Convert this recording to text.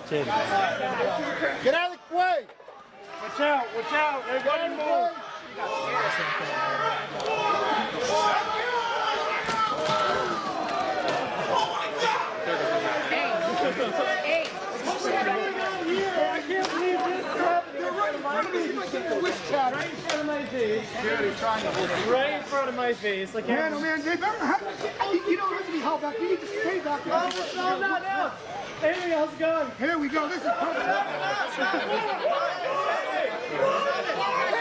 Get out of the way! Watch out, watch out, everybody move! Hey! I can't believe this happened right in front of me. Right in front of my face. Right in front of my face. Like, Man, oh man, Dave, you don't have to be held back. You need to stay back there. No, no, no. Hey, how's it going? Here we go. This is perfect.